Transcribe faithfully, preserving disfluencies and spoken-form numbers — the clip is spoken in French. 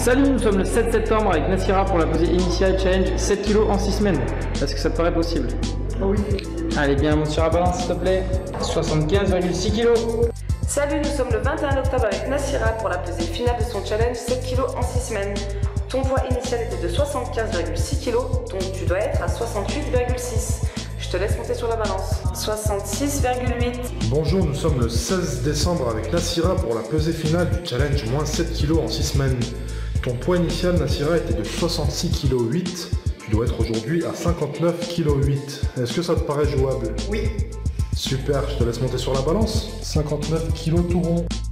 Salut, nous sommes le sept septembre avec Nassira pour la pesée initiale challenge sept kilos en six semaines. Est-ce que ça te paraît possible? Oui. Allez, bien, monte sur la balance s'il te plaît. soixante-quinze virgule six kilos. Salut, nous sommes le vingt et un octobre avec Nassira pour la pesée finale de son challenge sept kilos en six semaines. Ton poids initial était de soixante-quinze virgule six kilos, donc tu dois être à soixante-huit virgule six. Je te laisse monter sur la balance. soixante-six virgule huit. Bonjour, nous sommes le seize décembre avec Nassira pour la pesée finale du challenge moins sept kilos en six semaines. Ton poids initial, Nassira, était de soixante-six virgule huit kilos. Tu dois être aujourd'hui à cinquante-neuf virgule huit kilos. Est-ce que ça te paraît jouable? Oui. Super, je te laisse monter sur la balance. cinquante-neuf kilos tout rond.